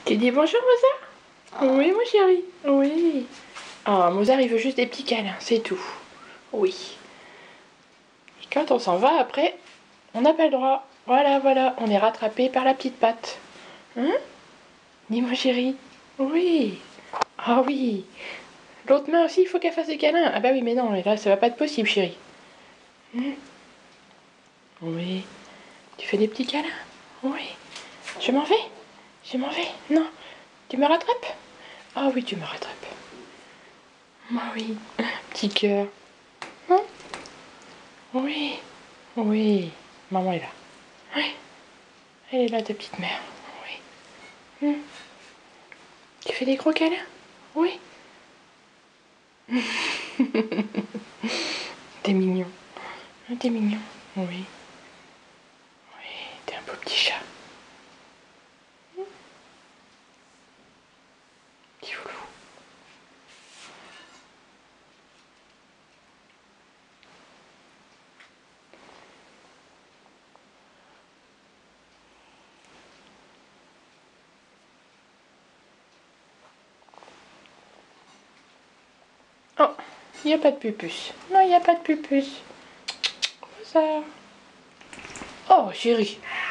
Tu dis bonjour Mozart? Oui mon chéri, oui. Oh Mozart il veut juste des petits câlins, c'est tout. Oui. Et quand on s'en va après, on n'a pas le droit. Voilà, voilà, on est rattrapé par la petite patte. Hein? Dis mon chéri. Oui. Ah oui. L'autre main aussi, il faut qu'elle fasse des câlins. Ah bah oui, mais non, mais là ça va pas être possible chéri. Oui. Tu fais des petits câlins? Oui. Je m'en vais? Je m'en vais? Non. Tu me rattrapes? Ah oui, tu me rattrapes. Ah oui. Petit cœur. Hein? Oui. Oui. Maman est là. Oui. Elle est là, ta petite mère. Oui. Tu fais des gros câlins? Oui. T'es mignon. T'es mignon. Oui. Oui. T'es un beau petit chat. Petit loulou. Oh, il n'y a pas de pupus. Non, il n'y a pas de pupus. Ça. Oh, chérie.